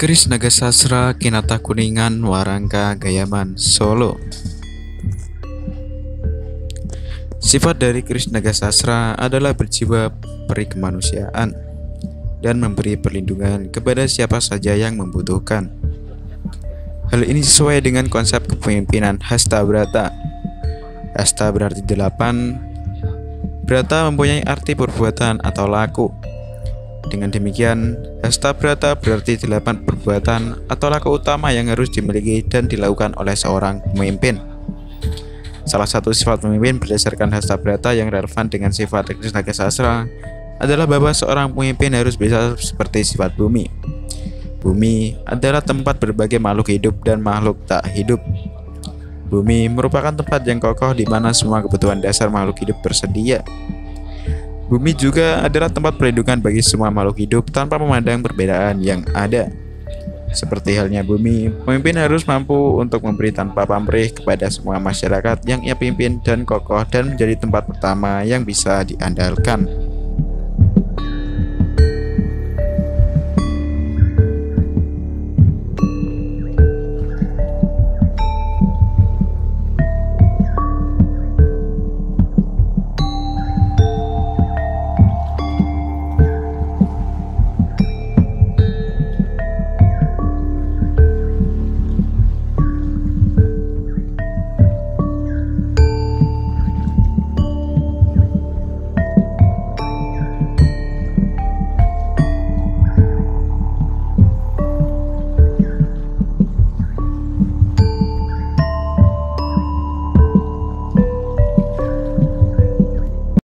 Keris Nagasasra Kinata Kuningan Warangka Gayaman Solo. Sifat dari keris Nagasasra adalah berjiwa peri kemanusiaan dan memberi perlindungan kepada siapa saja yang membutuhkan. Hal ini sesuai dengan konsep kepemimpinan Hasta Brata. Hasta berarti 8, Brata mempunyai arti perbuatan atau laku. Dengan demikian, Hasta Brata berarti 8 perbuatan atau laku utama yang harus dimiliki dan dilakukan oleh seorang pemimpin. Salah satu sifat pemimpin berdasarkan Hasta Brata yang relevan dengan sifat keris Nagasasra adalah bahwa seorang pemimpin harus bisa seperti sifat bumi. Bumi adalah tempat berbagai makhluk hidup dan makhluk tak hidup. Bumi merupakan tempat yang kokoh di mana semua kebutuhan dasar makhluk hidup tersedia. Bumi juga adalah tempat perlindungan bagi semua makhluk hidup tanpa memandang perbedaan yang ada. Seperti halnya bumi, pemimpin harus mampu untuk memberi tanpa pamrih kepada semua masyarakat yang ia pimpin dan kokoh dan menjadi tempat pertama yang bisa diandalkan.